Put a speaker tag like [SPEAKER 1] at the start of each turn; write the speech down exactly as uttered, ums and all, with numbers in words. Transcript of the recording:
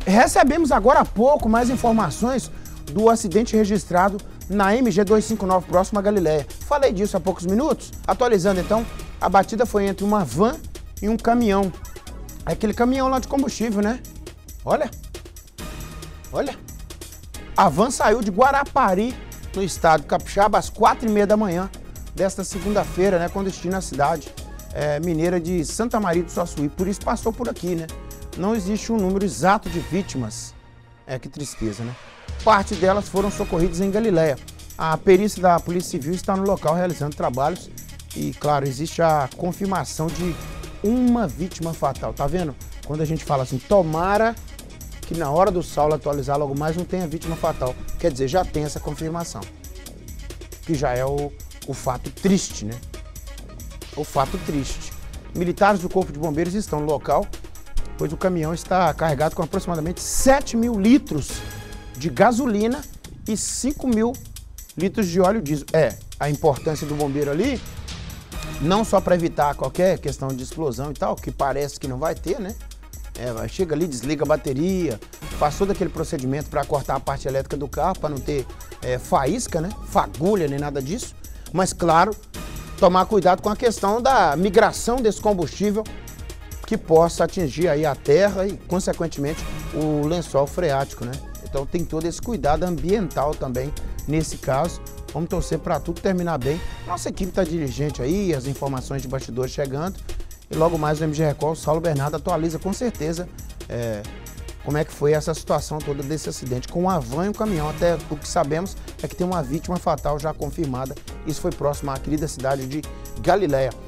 [SPEAKER 1] Recebemos agora há pouco mais informações do acidente registrado na M G duzentos e cinquenta e nove, próximo a Galileia. Falei disso há poucos minutos. Atualizando então, a batida foi entre uma van e um caminhão. É aquele caminhão lá de combustível, né? Olha. Olha. A van saiu de Guarapari, no estado de Capixaba, às quatro e meia da manhã desta segunda-feira, né? Com destino à cidade é, mineira de Santa Maria do Suaçuí. Por isso passou por aqui, né? Não existe um número exato de vítimas. É, que tristeza, né? Parte delas foram socorridas em Galileia. A perícia da Polícia Civil está no local realizando trabalhos e, claro, existe a confirmação de uma vítima fatal. Tá vendo? Quando a gente fala assim, tomara que na hora do Saulo atualizar logo mais não tenha vítima fatal. Quer dizer, já tem essa confirmação. Que já é o, o fato triste, né? O fato triste. Militares do Corpo de Bombeiros estão no local, pois o caminhão está carregado com aproximadamente sete mil litros de gasolina e cinco mil litros de óleo diesel. É, a importância do bombeiro ali, não só para evitar qualquer questão de explosão e tal, que parece que não vai ter, né? É, chega ali, desliga a bateria, passou daquele procedimento para cortar a parte elétrica do carro, para não ter é, faísca, né? Fagulha, nem nada disso. Mas, claro, tomar cuidado com a questão da migração desse combustível que possa atingir aí a terra e, consequentemente, o lençol freático, né? Então tem todo esse cuidado ambiental também nesse caso. Vamos torcer para tudo terminar bem. Nossa equipe está diligente aí, as informações de bastidores chegando. E logo mais o M G Record, o Saulo Bernardo atualiza com certeza é, como é que foi essa situação toda desse acidente com a van e o caminhão. Até o que sabemos é que tem uma vítima fatal já confirmada. Isso foi próximo à querida cidade de Galileia.